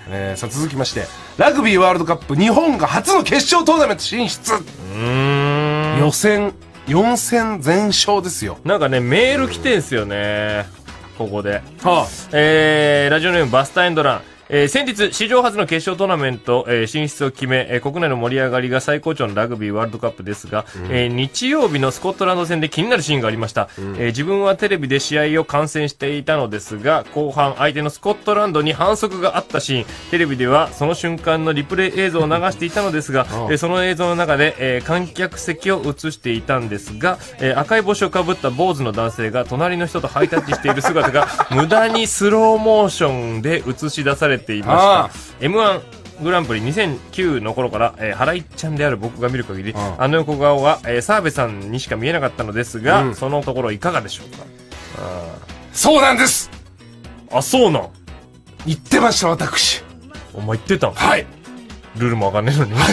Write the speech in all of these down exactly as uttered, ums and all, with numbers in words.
えー、さあ続きまして、ラグビーワールドカップ日本が初の決勝トーナメント進出。うーん、予選よん戦全勝ですよ。 なんかねメール来てんすよね、ここで。 はあ、 えー、ラジオネームバスターエンドラン。えー、先日史上初の決勝トーナメント、えー、進出を決め、えー、国内の盛り上がりが最高潮のラグビーワールドカップですが、うん、えー、日曜日のスコットランド戦で気になるシーンがありました、うん、えー、自分はテレビで試合を観戦していたのですが、後半相手のスコットランドに反則があったシーン、テレビではその瞬間のリプレイ映像を流していたのですが、えー、その映像の中で、えー、観客席を映していたんですが、えー、赤い帽子をかぶった坊主の男性が隣の人とハイタッチしている姿が無駄にスローモーションで映し出されていました。エムワン グランプリにせんきゅうの頃から、えー、原一ちゃんである僕が見る限り、うん、あの横顔は、えー、澤部さんにしか見えなかったのですが、うん、そのところいかがでしょうか。 あ、そうなんです。 あ、そうなん言ってました、私。 お前言ってたん？ はい。 ルールもわかんねえのに、はい、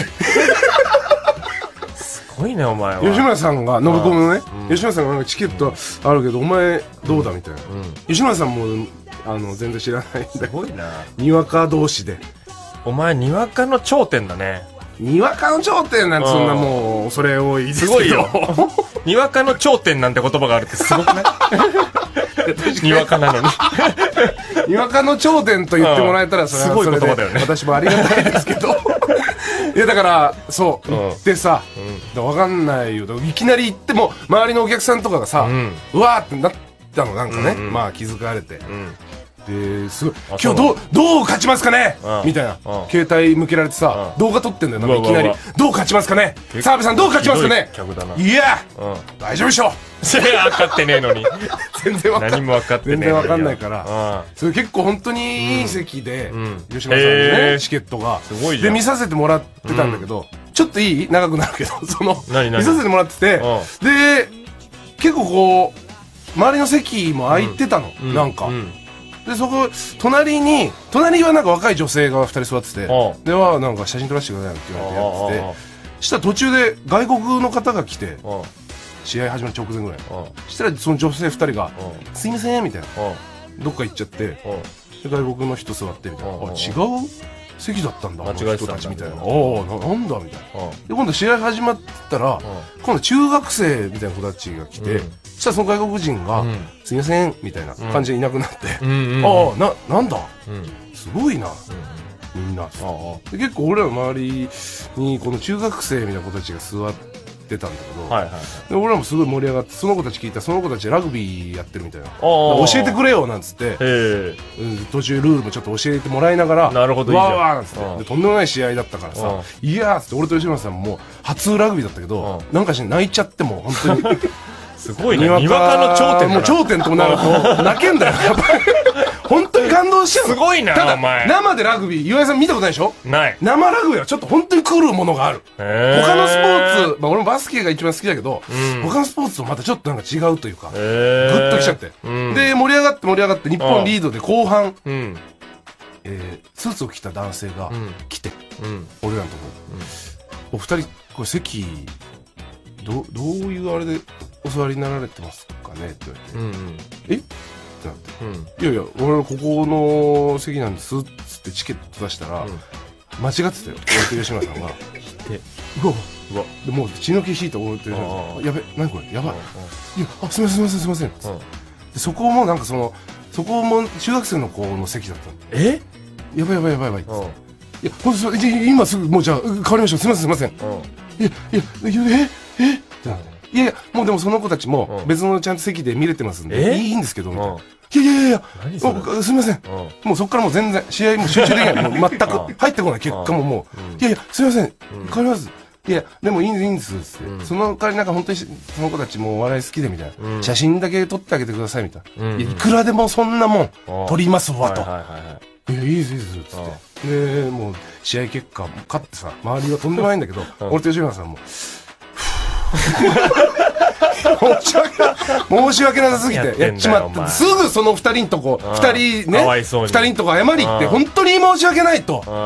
すごいねお前は。 吉村さんが信子のね、うん、吉村さんがなんかチケットあるけど、うん、お前どうだみたいな、うん、吉村さんもあの全然知らないんで、 すごいな、 にわか同士で。 お前にわかの頂点だね。 にわかの頂点なんてそんなもうそれ多いですけど、すごいよにわかの頂点なんて言葉があるってすごくないにわかなのににわかの頂点と言ってもらえたらそれはそれで、すごい言葉だよね、私もありがたいですけどいやだからそう行ってさ、うん、分かんないよ、いきなり行っても周りのお客さんとかがさ、うん、うわーってなったの、なんかね、うんうん、まあ気づかれて、うん、ですごい今日どうどう勝ちますかねみたいな携帯向けられてさ、動画撮ってんだよ、なんかいきなりどう勝ちますかね、澤部さんどう勝ちますかね、いや大丈夫でしょ、 分かってねえのに全然分かんない、 何も分かってねえのに全然分かんないから、それ結構本当にいい席で吉村さんのねチケットがで見させてもらってたんだけど、ちょっといい長くなるけど、その見させてもらってて、で結構こう周りの席も空いてたの、なんかで、そこ隣に隣はなんか若い女性がふたり座ってて、ではなんか写真撮らせてくださいって言われてやってて、したら途中で外国の方が来て、試合始まる直前ぐらいしたらその女性ふたりが「すいません」みたいな、どっか行っちゃって、外国の人座ってみたいな、あ、違う席だったんだあの人たちみたいな、ああなんだみたいな。で今度試合始まったら今度中学生みたいな子たちが来て、そしたらその外国人が「すいません」みたいな感じでいなくなって、ああななんだすごいなみんな。で結構俺らの周りにこの中学生みたいな子たちが座ってたんだけど、はいはいはい、で俺らもすごい盛り上がって、その子たち聞いたらその子たちラグビーやってるみたいな、教えてくれよなんつって、うん、途中ルールもちょっと教えてもらいながら、 なるほどいいじゃん、 わーわーなんつって、でとんでもない試合だったからさ、いやーっつって俺と吉村さんも初ラグビーだったけど、なんかし泣いちゃっても本当にすごいね、にわかの頂点だな、 もう頂点となると泣けんだよやっぱり本当に感動しちゃう。 すごいな。 ただお前生でラグビー岩井さん見たことないでしょ。ない。生ラグビーはちょっと本当に来るものがある。他のスポーツ、まあ、俺もバスケが一番好きだけど、うん、他のスポーツとまたちょっとなんか違うというか、グッときちゃって、うん、で盛り上がって盛り上がって日本リードで後半、うん、えー、スーツを着た男性が来て、うん、俺らのところ、お二人これ席どどういうあれでお座りになられてますかねって言われて、うんうん、えってなって、うん、いやいや俺ここの席なんですっつってチケット出したら、うん、間違ってたよ俺と吉村さんがでうわうわでもう血の気引いた俺と吉村さんがやべ何これやばいいやあすみませんすみませんすみませんでそこもなんかそのそこも中学生の子の席だったの。えやばいやばいやばいやばいっつっていやほんとそ今すぐもうじゃあ変わりましょうすみませんすみませんいやいやえええってなっていやいやもうでもその子たちも別のちゃんと席で見れてますんでいいんですけどみたいな。いやいやいやいやすみませんもうそっからもう全然試合も集中できないもう全く入ってこない結果ももういやいやすみません変わりますいやでもいいんですいいんですっつってその代わりなんか本当にその子たちもお笑い好きでみたいな写真だけ撮ってあげてくださいみたいないくらでもそんなもん撮りますわといやいいですいいですっつってでもう試合結果勝ってさ周りはとんでもないんだけど俺と吉村さんも申し訳申し訳なさすぎてやっちまってすぐそのふたりんとこふたりねふたりんとこ謝り行って本当に申し訳ないと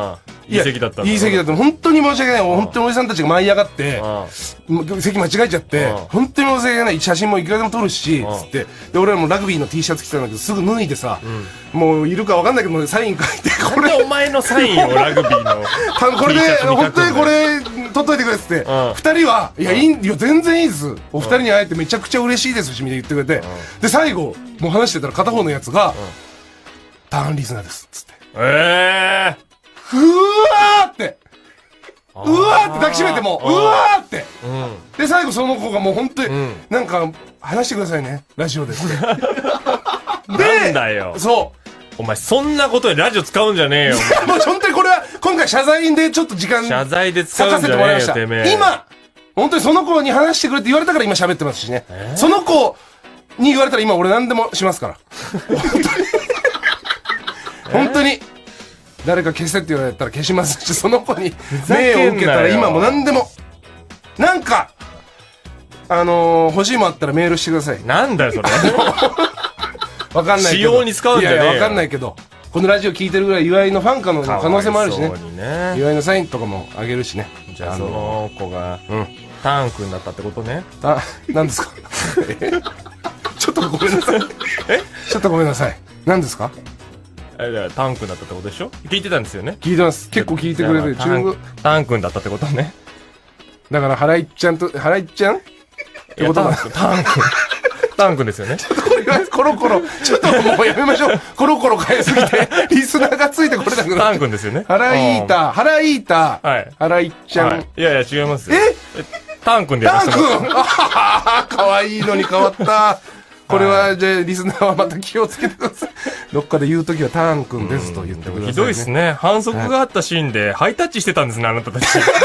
いい席だったんだ。 いい席だった。本当に申し訳ない。本当におじさんたちが舞い上がって、席間違えちゃって、本当に申し訳ない。写真もいくらでも撮るし、つって。で、俺らもラグビーの T シャツ着てたんだけど、すぐ脱いでさ、もういるかわかんないけど、サイン書いて、 これ。お前のサインをラグビーの。 これで、本当にこれ、撮っといてくれっつって。二人は、いや、いい、いや、全然いいです。お二人に会えてめちゃくちゃ嬉しいですし、みたいな言ってくれて。で、最後、もう話してたら片方のやつが、ターンリスナーです。つって。 ええうわーって。うわーって抱きしめても、うわーって。で、最後その子がもう本当に、なんか、話してくださいね。ラジオで。で、 なんだよ。 そう。 お前そんなことでラジオ使うんじゃねえよ。 もう本当にこれは、今回謝罪でちょっと時間、 謝罪で使うんじゃねえよ、てめえ。 今、本当にその子に話してくれって言われたから今喋ってますしね。その子に言われたら今俺何でもしますから。本当に。本当に。誰か消せって言われたら消しますし、その子に命を受けたら今も何でも。なんか、あのー、欲しいもんあったらメールしてください。 なんだよ、それ。 わかんないけど。 仕様に使うんじゃねえよ。 いやいや、わかんないけど。このラジオ聞いてるぐらい岩井のファンかの可能性もあるしね。ね岩井のサインとかもあげるしね。 じゃあその子が、うん。ターン君だったってことね。 あ、何ですかちょっとごめんなさい。えちょっとごめんなさい。何ですかえ、だからターン君だったってことでしょ聞いてたんですよね。 聞いてます。結構聞いてくれてる。 ターン君だったってことね。 だから、原井ちゃんと、原井ちゃんってことだ。 ターン君。ターン君ですよね。 ちょっとこれはコロコロ、ちょっともうやめましょう。コロコロ変えすぎて、リスナーがついてこれなくなって。 ターン君ですよね。 原井た、原井た、原井ちゃん。 いやいや、違いますよ。 えターン君でやらせてもらって。 ターン君ああ、かわいいのに変わった。これは、じゃあ、リスナーはまた気をつけてください。どっかで言うときはターン君ですと言ってください、ね。 ひどいっすね。反則があったシーンで、ハイタッチしてたんですね、あなたたち。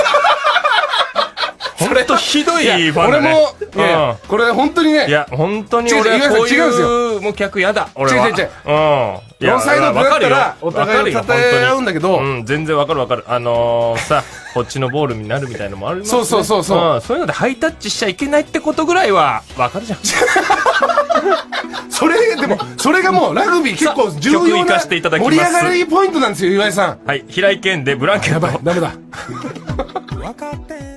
ほんとひどいファンだね。 俺も、いや、これ本当にね。 いや、本当に俺はこういう、もう客嫌だ。俺は。違う違う違う。うん。 ノーサイドだったら、お互いを称え合うんだけど。 うん、全然わかるわかる。あのー、さ、こっちのボールになるみたいなのもあるもんね。 そうそうそうそう。 うん、そういうのでハイタッチしちゃいけないってことぐらいは、わかるじゃん。 それ、でも、それがもうラグビー結構重要な盛り上がりポイントなんですよ、岩井さん。 はい、平井堅でブランケット。 やばい、ダメだ。